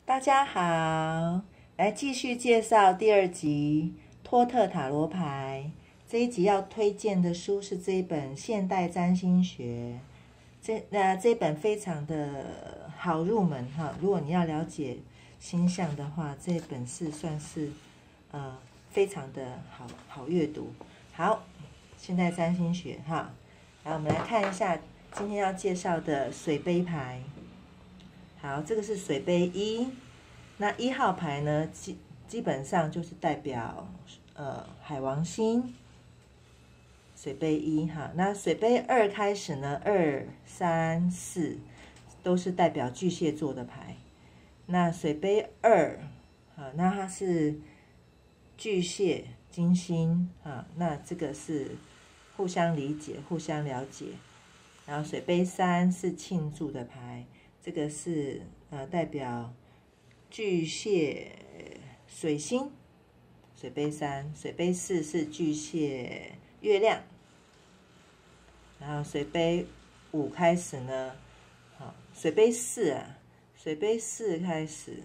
大家好，来继续介绍第二集托特塔罗牌。这一集要推荐的书是这一本《现代占星学》，这本非常的好入门哈。如果你要了解星象的话，这本算是非常的好阅读。好，现代占星学哈，然后我们来看一下今天要介绍的水杯牌。好，这个是水杯一，那1号牌呢，基本上就是代表海王星。水杯一哈，那水杯2开始呢，2、3、4都是代表巨蟹座的牌。那水杯2，好，那它是巨蟹、金星啊，那这个是互相理解、互相了解。然后水杯3是庆祝的牌，这个是代表巨蟹、水星。水杯3，水杯4是巨蟹、月亮。然后水杯5开始呢，好，水杯4啊，水杯4开始，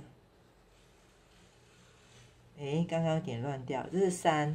刚刚有点乱掉，这是3，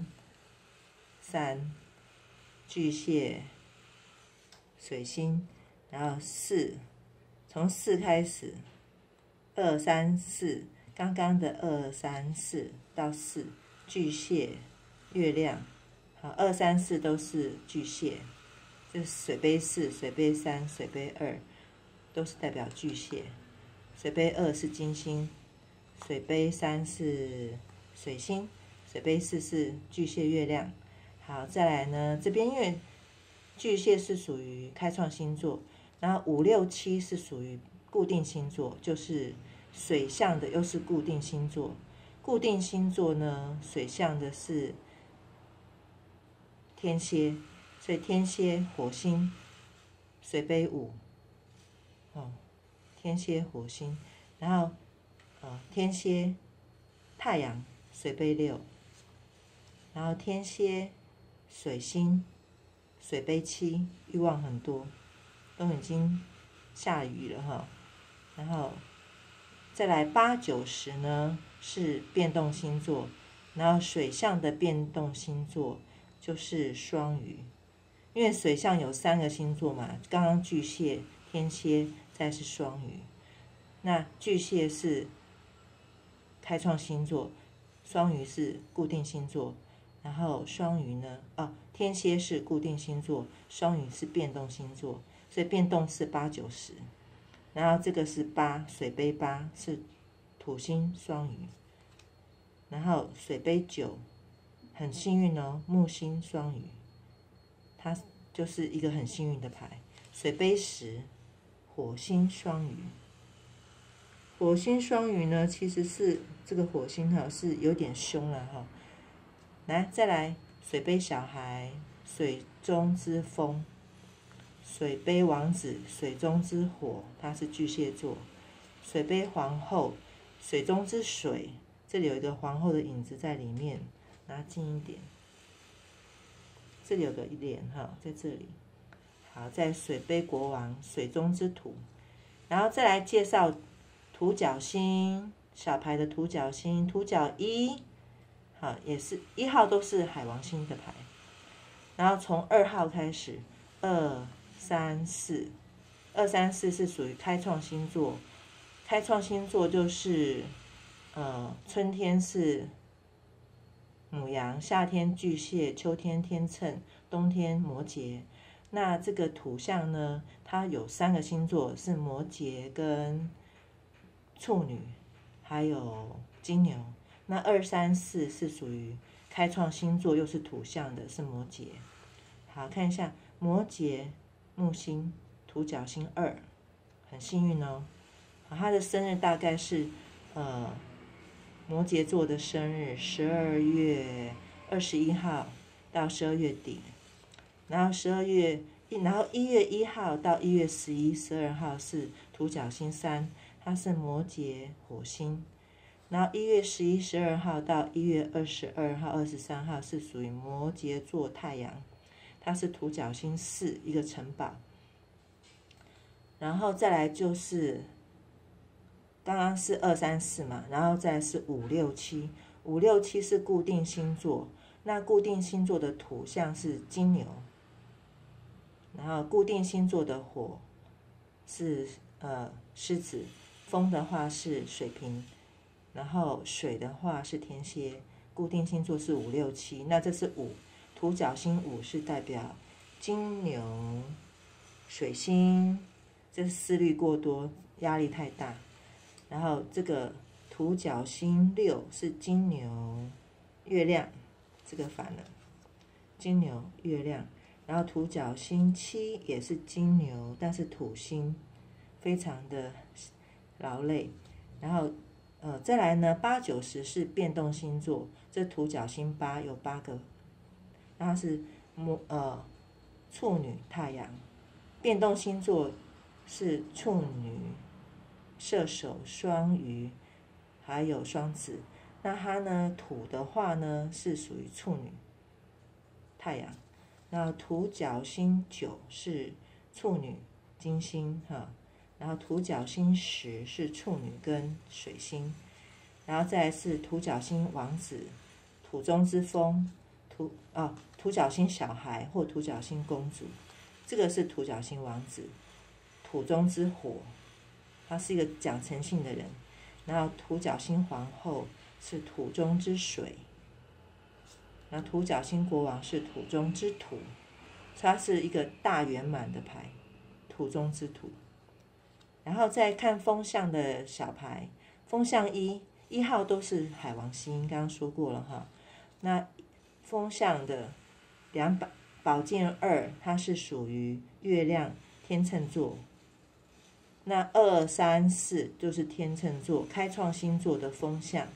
巨蟹、水星，然后4，从4开始，2、3、4，刚刚的2、3、4到4，巨蟹、月亮，好，2、3、4都是巨蟹。这是水杯4、水杯3、水杯2都是代表巨蟹，水杯2是金星，水杯3是水星，水杯4是巨蟹月亮。好，再来呢，这边因为巨蟹是属于开创星座，然后5、6、7是属于固定星座，就是水象的又是固定星座。固定星座呢，水象的是天蝎。所以天蝎、火星，水杯5，天蝎、火星，然后天蝎、太阳，水杯6，然后天蝎、水星，水杯7，欲望很多，都已经下雨了哈。然后再来8、9、10呢是变动星座，然后水象的变动星座就是双鱼。因为水象有3个星座嘛，刚刚巨蟹、天蝎，再是双鱼。那巨蟹是开创星座，双鱼是固定星座，然后双鱼呢，天蝎是固定星座，双鱼是变动星座，所以变动是8、9、10。然后这个是8，水杯8是土星双鱼，然后水杯9很幸运哦，木星双鱼。它就是一个很幸运的牌。水杯10，火星双鱼。火星双鱼呢，其实是这个火星哈是有点凶了哈。来，再来水杯小孩，水中之风。水杯王子，水中之火，它是巨蟹座。水杯皇后，水中之水，这里有一个皇后的影子在里面，拿近一点。这里有个脸哈，在这里。好，在水杯国王，水中之土。然后再来介绍土角星，小牌的土角星，土角1，好，也是1号都是海王星的牌。然后从2号开始，2、3、4，2、3、4是属于开创星座。开创星座就是春天是牡羊，夏天巨蟹，秋天天秤，冬天摩羯。那这个土象呢，它有3个星座是摩羯跟处女，还有金牛。那2、3、4是属于开创星座，又是土象的，是摩羯。好，看一下摩羯木星土角星2，很幸运哦。好，他的生日大概是摩羯座的生日，12月21号到12月底，然后1月1号到1月11、12号是土角星3，它是摩羯火星，然后1月11、12号到1月22号、23号是属于摩羯座太阳，它是土角星4，一个城堡。然后再来就是刚刚是2、3、4嘛，然后再是5、6、7，5、6、7是固定星座，那固定星座的土象是金牛，然后固定星座的火是狮子，风的话是水瓶，然后水的话是天蝎，固定星座是5、6、7，那这是5，土角星5是代表金牛、水星，这是思虑过多，压力太大。然后这个土角星6是金牛、月亮，这个反了，金牛、月亮。然后土角星7也是金牛，但是土星，非常的劳累。然后再来呢，8、9、10是变动星座，这土角星8有8个，然后是处女、太阳。变动星座是处女、射手、双鱼，还有双子。那它呢，土的话呢是属于处女、太阳。那土角星9是处女、金星哈，然后土角星10是处女跟水星，然后再来是土角星王子、土中之风、土角星小孩或土角星公主，这个是土角星王子，土中之火，他是一个讲诚信的人。然后土角星皇后是土中之水，然后土角星国王是土中之土，它是一个大圆满的牌，土中之土。然后再看风象的小牌，风象1号都是海王星，刚刚说过了哈。那风象的宝剑2，它是属于月亮天秤座。那2、3、4就是天秤座，开创星座的风象。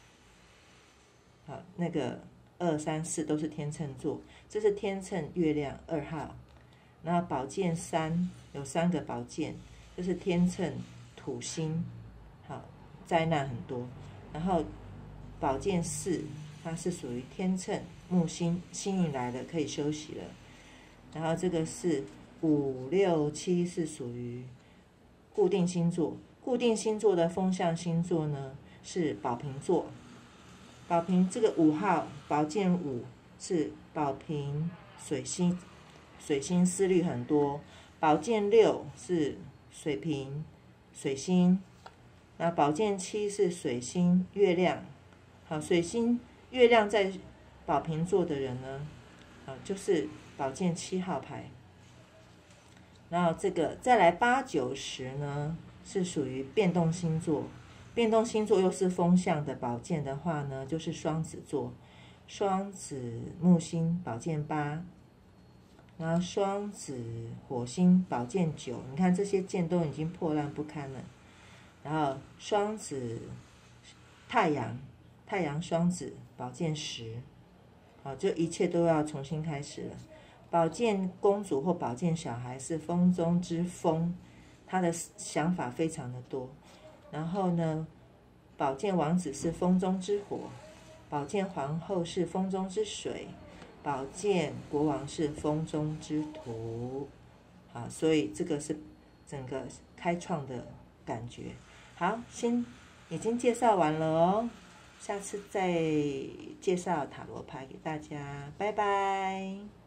好，那个2、3、4都是天秤座，这是天秤月亮2号。然后宝剑3有3个宝剑，这是天秤土星，好，灾难很多。然后宝剑4它是属于天秤木星，星运来了可以休息了。然后这个是5、6、7是属于固定星座，固定星座的风象星座呢是宝瓶座。宝瓶这个5号宝剑5是宝瓶水星，水星思虑很多。宝剑6是水瓶水星，那宝剑7是水星月亮。好，水星月亮在宝瓶座的人呢，就是宝剑7号牌。然后这个再来8、9、10呢是属于变动星座，变动星座又是风象的宝剑的话呢，就是双子座，双子木星宝剑8，然后双子火星宝剑9，你看这些剑都已经破烂不堪了。然后双子太阳双子宝剑10，好，就一切都要重新开始了。宝剑公主或宝剑小孩是风中之风，他的想法非常的多。然后呢，宝剑王子是风中之火，宝剑皇后是风中之水，宝剑国王是风中之土。好，所以这个是整个开创的感觉。好，已经介绍完了哦，下次再介绍塔罗牌给大家，拜拜。